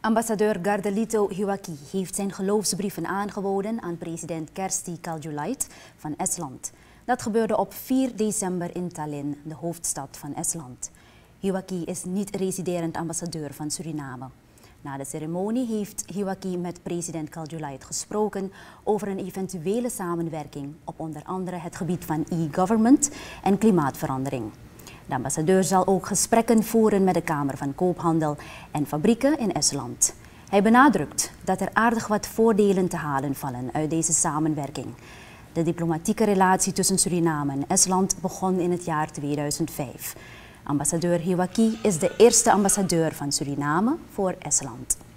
Ambassadeur Gardelito Hiwaki heeft zijn geloofsbrieven aangeboden aan president Kersti Kaljulaid van Estland. Dat gebeurde op 4 december in Tallinn, de hoofdstad van Estland. Hiwaki is niet residerend ambassadeur van Suriname. Na de ceremonie heeft Hiwaki met president Kaljulaid gesproken over een eventuele samenwerking op onder andere het gebied van e-government en klimaatverandering. De ambassadeur zal ook gesprekken voeren met de Kamer van Koophandel en Fabrieken in Estland. Hij benadrukt dat er aardig wat voordelen te halen vallen uit deze samenwerking. De diplomatieke relatie tussen Suriname en Estland begon in het jaar 2005. Ambassadeur Hiwaki is de eerste ambassadeur van Suriname voor Estland.